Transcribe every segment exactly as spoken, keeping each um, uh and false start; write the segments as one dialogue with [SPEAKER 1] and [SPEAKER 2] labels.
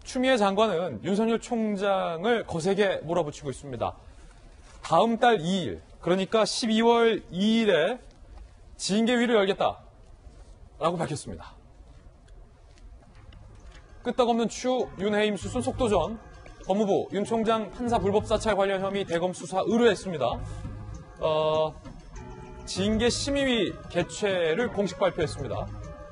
[SPEAKER 1] 추미애 장관은 윤석열 총장을 거세게 몰아붙이고 있습니다. 다음 달 이 일, 그러니까 십이월 이 일에 징계위를 열겠다라고 밝혔습니다. 끄떡없는 추 윤해임 수순 속도전, 법무부 윤 총장 판사 불법 사찰 관련 혐의 대검 수사 의뢰했습니다. 어, 징계 심의위 개최를 공식 발표했습니다.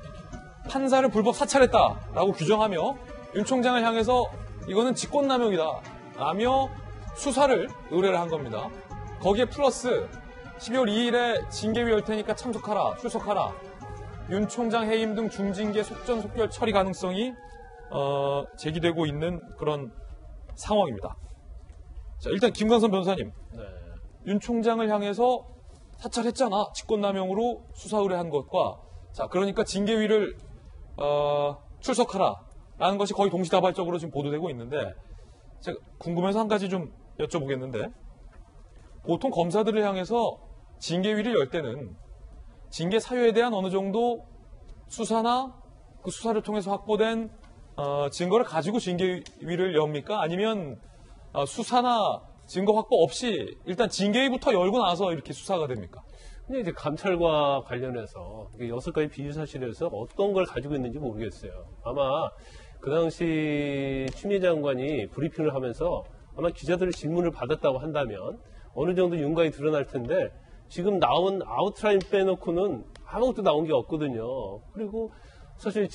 [SPEAKER 1] 판사를 불법 사찰했다라고 규정하며 윤 총장을 향해서 이거는 직권남용이다 라며 수사를 의뢰를 한 겁니다. 거기에 플러스 십이월 이 일에 징계위 열 테니까 참석하라, 출석하라. 윤 총장 해임 등 중징계 속전속결 처리 가능성이 어, 제기되고 있는 그런 상황입니다. 자, 일단 김광선 변호사님, 네. 윤 총장을 향해서 사찰했잖아, 직권남용으로 수사 의뢰한 것과, 자, 그러니까 징계위를 어, 출석하라라는 것이 거의 동시다발적으로 지금 보도되고 있는데, 제가 궁금해서 한 가지 좀 여쭤보겠는데, 보통 검사들을 향해서 징계위를 열 때는 징계 사유에 대한 어느 정도 수사나 그 수사를 통해서 확보된 어, 증거를 가지고 징계위를 엽니까? 아니면 어, 수사나 증거 확보 없이 일단 징계위부터 열고 나서 이렇게 수사가 됩니까?
[SPEAKER 2] 근데 이제 감찰과 관련해서 여섯 가지 비유 사실에서 어떤 걸 가지고 있는지 모르겠어요. 아마 그 당시 추미애 장관이 브리핑을 하면서 아마 기자들의 질문을 받았다고 한다면 어느 정도 윤곽이 드러날 텐데 지금 나온 아웃라인 빼놓고는 아무것도 나온 게 없거든요. 그리고 사실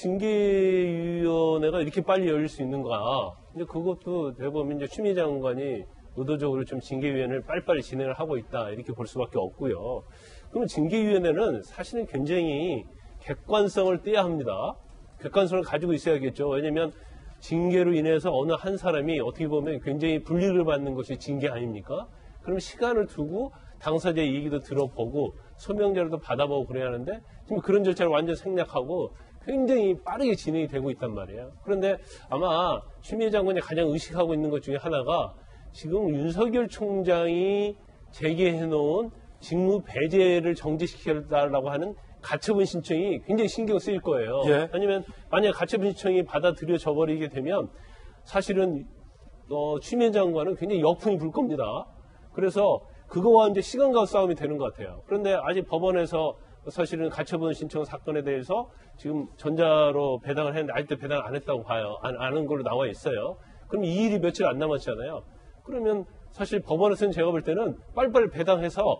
[SPEAKER 2] 징계위원회가 이렇게 빨리 열릴 수 있는가? 이제 그것도 대법원 이제 추미애 장관이 의도적으로 좀 징계위원회를 빨리빨리 진행을 하고 있다 이렇게 볼 수밖에 없고요. 그러면 징계위원회는 사실은 굉장히 객관성을 떼야 합니다. 객관성을 가지고 있어야겠죠. 왜냐하면 징계로 인해서 어느 한 사람이 어떻게 보면 굉장히 불이익을 받는 것이 징계 아닙니까? 그럼 시간을 두고 당사자의 얘기도 들어보고 소명자료도 받아보고 그래야 하는데 지금 그런 절차를 완전 생략하고 굉장히 빠르게 진행이 되고 있단 말이에요. 그런데 아마 추미애 장관이 가장 의식하고 있는 것 중에 하나가 지금 윤석열 총장이 제기해놓은 직무 배제를 정지시켜달라고 하는 가처분 신청이 굉장히 신경 쓰일 거예요.
[SPEAKER 1] 예.
[SPEAKER 2] 왜냐하면 만약 가처분 신청이 받아들여져 버리게 되면 사실은 어, 추미애 장관은 굉장히 역풍이 불 겁니다. 그래서 그거와 이제 시간과 싸움이 되는 것 같아요. 그런데 아직 법원에서 사실은 가처분 신청 사건에 대해서 지금 전자로 배당을 했는데 아직도 배당 안 했다고 봐요. 안 아는 걸로 나와 있어요. 그럼 이 일이 며칠 안 남았잖아요. 그러면 사실 법원에서는 제가 볼 때는 빨리빨리 배당해서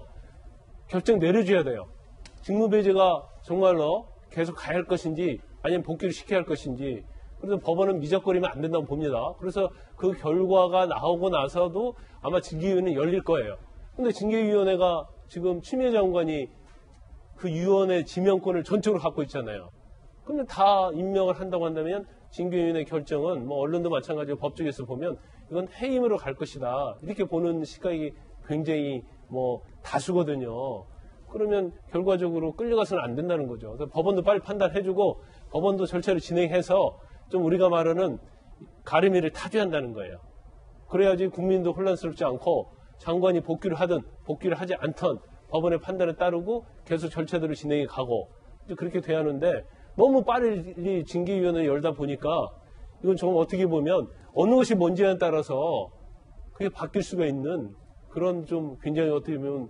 [SPEAKER 2] 결정 내려줘야 돼요. 직무배제가 정말로 계속 가야 할 것인지 아니면 복귀를 시켜야 할 것인지. 그래서 법원은 미적거리면 안 된다고 봅니다. 그래서 그 결과가 나오고 나서도 아마 징계위원회는 열릴 거예요. 근데 징계위원회가 지금 추미애 장관이 그 위원회 지명권을 전적으로 갖고 있잖아요. 그러면 다 임명을 한다고 한다면 징계위원회 결정은 뭐 언론도 마찬가지고 법조계에서 보면 이건 해임으로 갈 것이다. 이렇게 보는 시각이 굉장히 뭐 다수거든요. 그러면 결과적으로 끌려가서는 안 된다는 거죠. 그래서 법원도 빨리 판단해주고 법원도 절차를 진행해서 좀 우리가 말하는 가르미를 타주한다는 거예요. 그래야지 국민도 혼란스럽지 않고 장관이 복귀를 하든 복귀를 하지 않던 법원의 판단에 따르고 계속 절차대로 진행이 가고 이제 그렇게 돼야 하는데 너무 빨리 징계위원회 열다 보니까 이건 정말 어떻게 보면 어느 것이 뭔지에 따라서 그게 바뀔 수가 있는 그런 좀 굉장히 어떻게 보면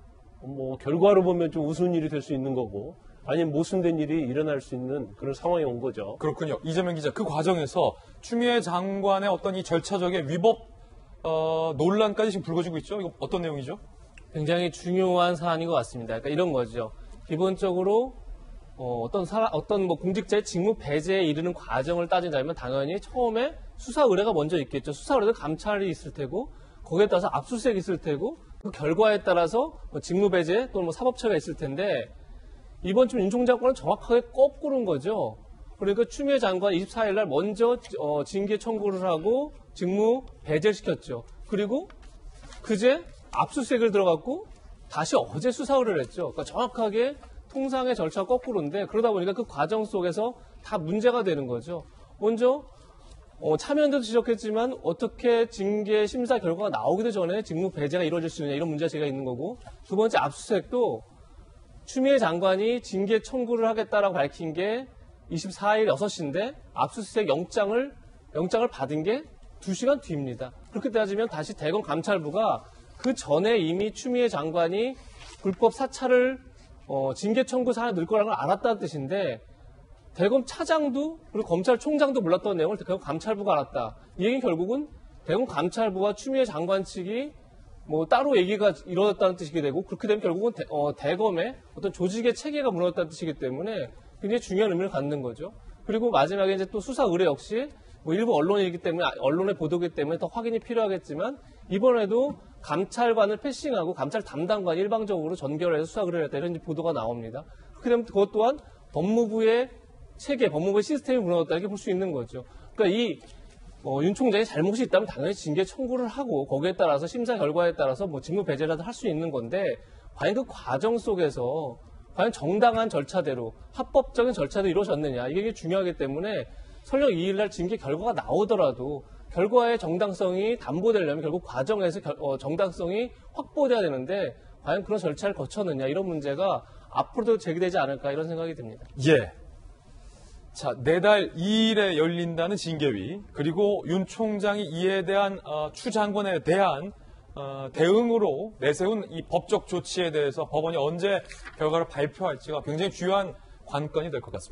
[SPEAKER 2] 뭐 결과로 보면 좀 우스운 일이 될 수 있는 거고 아니면 모순된 일이 일어날 수 있는 그런 상황이 온 거죠.
[SPEAKER 1] 그렇군요. 이재명 기자, 그 과정에서 추미애 장관의 어떤 이 절차적인 위법 어, 논란까지 지금 불거지고 있죠. 이거 어떤 내용이죠?
[SPEAKER 3] 굉장히 중요한 사안인 것 같습니다. 그러니까 이런 거죠. 기본적으로 어, 어떤 사람, 어떤 뭐 공직자의 직무 배제에 이르는 과정을 따진다면 당연히 처음에 수사 의뢰가 먼저 있겠죠. 수사 의뢰도 감찰이 있을 테고 거기에 따라서 압수수색이 있을 테고 그 결과에 따라서 뭐 직무 배제 또는 뭐 사법처가 있을 텐데 이번 주 윤 총장 건은 정확하게 거꾸로인 거죠. 그러니까 추미애 장관 이십사 일 날 먼저 어, 징계 청구를 하고 직무 배제를 시켰죠. 그리고 그제 압수수색을 들어갔고 다시 어제 수사 의뢰를 했죠. 그러니까 정확하게 통상의 절차가 거꾸로인데 그러다 보니까 그 과정 속에서 다 문제가 되는 거죠. 먼저 어, 참여연대도 지적했지만 어떻게 징계 심사 결과가 나오기도 전에 직무 배제가 이루어질 수 있느냐 이런 문제가 제가 있는 거고 두 번째 압수수색도 추미애 장관이 징계 청구를 하겠다라고 밝힌 게 이십사 일 여섯 시인데 압수수색 영장을 영장을 받은 게 두 시간 뒤입니다. 그렇게 따지면 다시 대검 감찰부가 그 전에 이미 추미애 장관이 불법 사찰을 어, 징계 청구 사안을 넣을 거라는 걸 알았다는 뜻인데 대검 차장도 그리고 검찰총장도 몰랐던 내용을 대검 감찰부가 알았다. 이 얘기는 결국은 대검 감찰부와 추미애 장관 측이 뭐 따로 얘기가 이루어졌다는 뜻이게 되고 그렇게 되면 결국은 대, 어, 대검의 어떤 조직의 체계가 무너졌다는 뜻이기 때문에 굉장히 중요한 의미를 갖는 거죠. 그리고 마지막에 이제 또 수사 의뢰 역시 뭐 일부 언론이기 때문에 언론의 보도기 때문에 더 확인이 필요하겠지만 이번에도 감찰관을 패싱하고 감찰 담당관이 일방적으로 전결해서 수사 의뢰를 했다 이런 보도가 나옵니다. 그렇게 되면 그것 또한 법무부의 체계, 법무부의 시스템이 무너졌다 이렇게 볼 수 있는 거죠. 그러니까 이 어, 윤 총장이 잘못이 있다면 당연히 징계 청구를 하고 거기에 따라서 심사 결과에 따라서 뭐 직무 배제라도 할 수 있는 건데 과연 그 과정 속에서 과연 정당한 절차대로 합법적인 절차도 이루어졌느냐 이게 중요하기 때문에 설령 이 일 날 징계 결과가 나오더라도 결과의 정당성이 담보되려면 결국 과정에서 결, 어, 정당성이 확보돼야 되는데 과연 그런 절차를 거쳤느냐 이런 문제가 앞으로도 제기되지 않을까 이런 생각이 듭니다.
[SPEAKER 1] 예. 자, 내달 이 일에 열린다는 징계위, 그리고 윤 총장이 이에 대한 어, 추 장관에 대한 어, 대응으로 내세운 이 법적 조치에 대해서 법원이 언제 결과를 발표할지가 굉장히 중요한 관건이 될 것 같습니다.